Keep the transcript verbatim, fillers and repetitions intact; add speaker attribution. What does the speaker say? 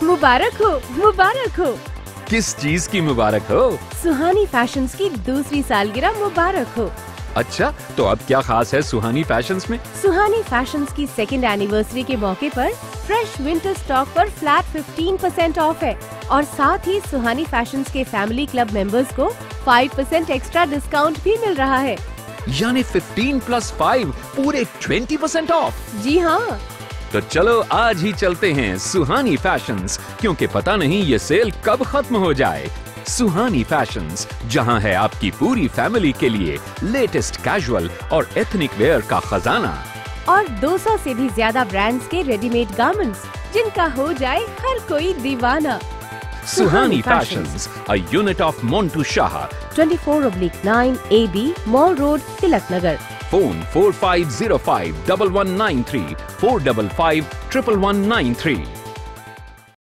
Speaker 1: मुबारक हो, मुबारक हो।
Speaker 2: किस चीज की मुबारक हो?
Speaker 1: सुहानी फैशंस की दूसरी सालगिरह मुबारक हो।
Speaker 2: अच्छा, तो अब क्या खास है सुहानी फैशंस में?
Speaker 1: सुहानी फैशंस की सेकेंड एनिवर्सरी के मौके पर फ्रेश विंटर स्टॉक पर फ्लैट फिफ्टीन परसेंट ऑफ है और साथ ही सुहानी फैशंस के फैमिली क्लब मेंबर्स को फाइव परसेंट एक्स्ट्रा डिस्काउंट भी मिल रहा है।
Speaker 2: यानी फिफ्टीन प्लस फाइव पूरे ट्वेंटी परसेंट ऑफ।
Speaker 1: जी हाँ,
Speaker 2: तो चलो आज ही चलते हैं सुहानी फैशंस, क्योंकि पता नहीं ये सेल कब खत्म हो जाए। सुहानी फैशंस, जहां है आपकी पूरी फैमिली के लिए लेटेस्ट कैजुअल और एथनिक वेयर का खजाना
Speaker 1: और दो सौ से भी ज्यादा ब्रांड्स के रेडीमेड गारमेंट्स जिनका हो जाए हर कोई दीवाना।
Speaker 2: Suhani fashions, a unit of Montu Shah.
Speaker 1: twenty-four oblique nine A B Mall Road, Tilak Nagar.
Speaker 2: Phone four five zero five one one nine three, four five five one one nine three.